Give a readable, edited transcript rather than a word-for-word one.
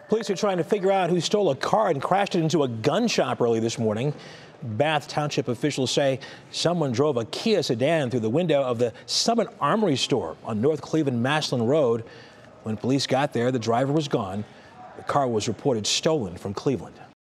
Police are trying to figure out who stole a car and crashed it into a gun shop early this morning. Bath Township officials say someone drove a Kia sedan through the window of the Summit Armory store on North Cleveland Massilon Road. When police got there, the driver was gone. The car was reported stolen from Cleveland.